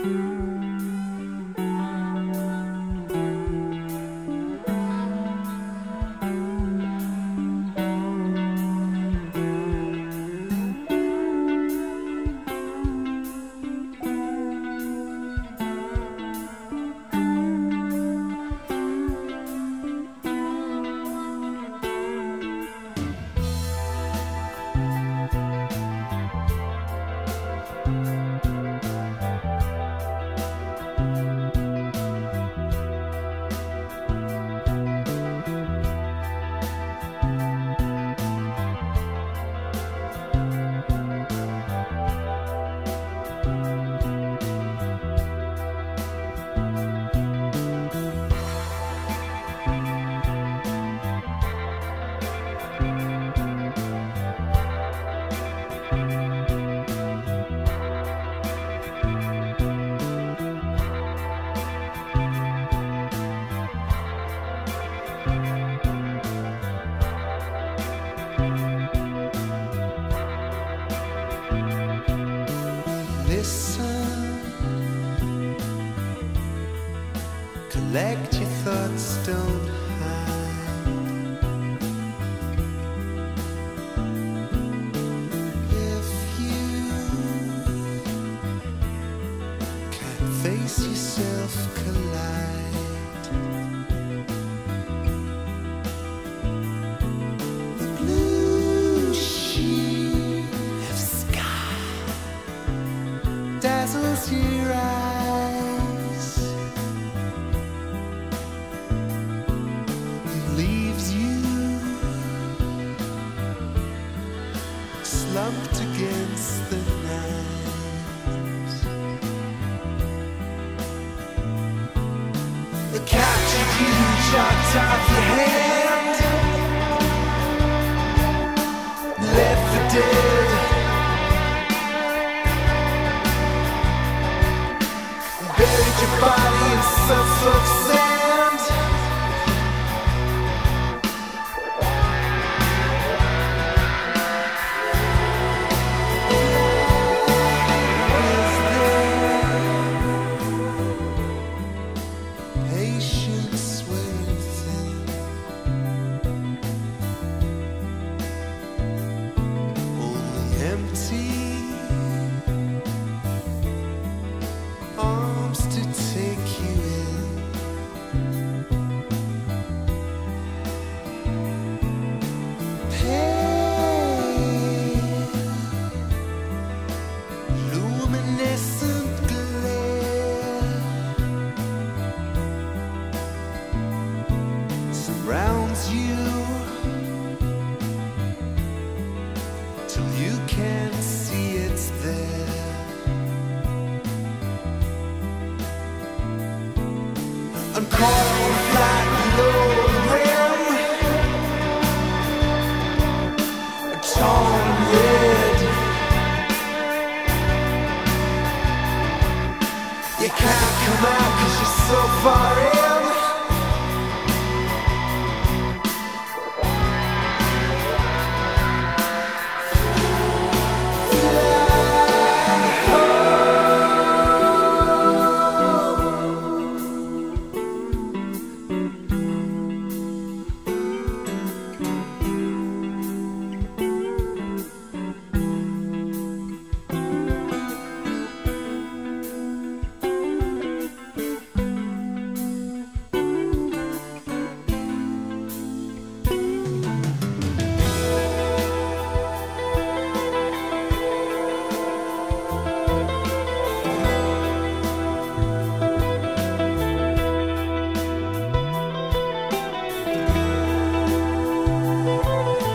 Listen, collect your thoughts, don't hide. If you can't face yourself, collide. The blue sheet of sky dazzles your eyes and leaves you slumped against the night. They captured you, chopped off your hand, left for dead. Buried your body in some sort of sand. Is there patience within? Only empty arms to take you in. Pale, luminescent glare surrounds you till you can't see it's there. And coral flat below the rim, torn red. You can't come out 'cause you're so far in.